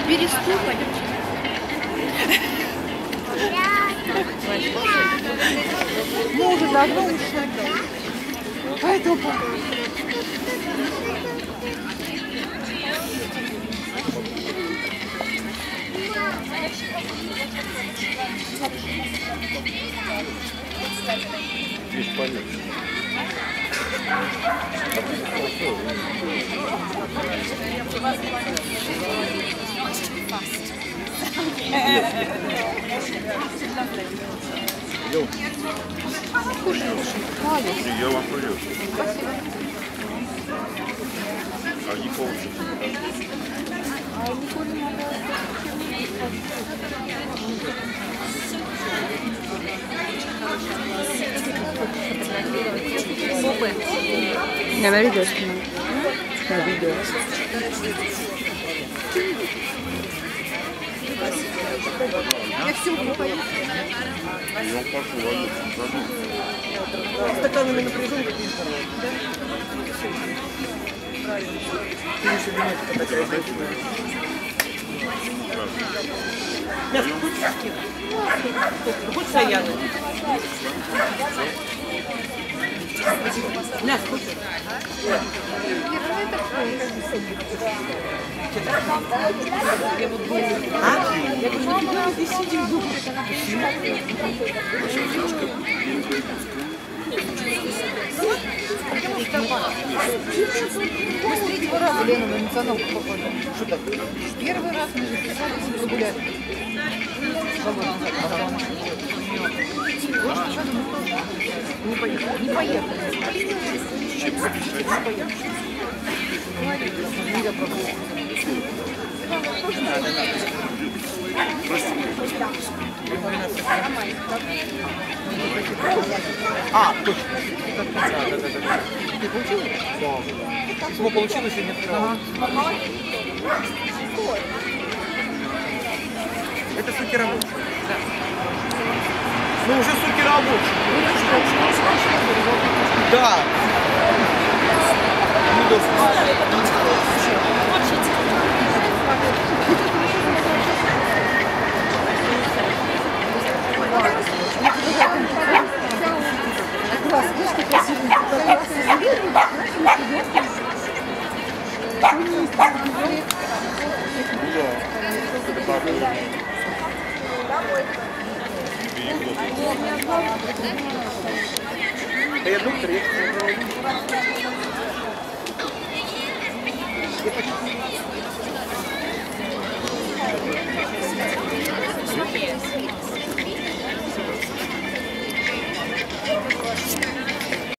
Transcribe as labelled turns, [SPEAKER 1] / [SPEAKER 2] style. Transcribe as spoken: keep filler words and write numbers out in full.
[SPEAKER 1] Переступать.
[SPEAKER 2] Ну, уже давно ушли. Поэтому...
[SPEAKER 3] Здесь полегче. Я вам привет. А Никол? А Никол не надо.
[SPEAKER 2] Я на видео снимаю. На видео. Я все упаю.
[SPEAKER 3] Я пошел, а
[SPEAKER 2] Стаканами напряжен, какие здоровые. Правильно. Ты еще думаешь, что такая красивая. Мясо хочешь скинуть? Хочешь саяны? Мясо хочешь? А? Я говорю, ну здесь сидим, думаю. Мы с третьего раза Лену на националку попали. Что так? Первый раз мы записались и загуляли. Не поехали. Не поехали. А, точно. Ты получил? Да. Чего получилось или нет? Ага. Это суки рабочие. Да. Ну уже суки рабочие. Да. Класс, видишь, как красивый. Да я доктор, я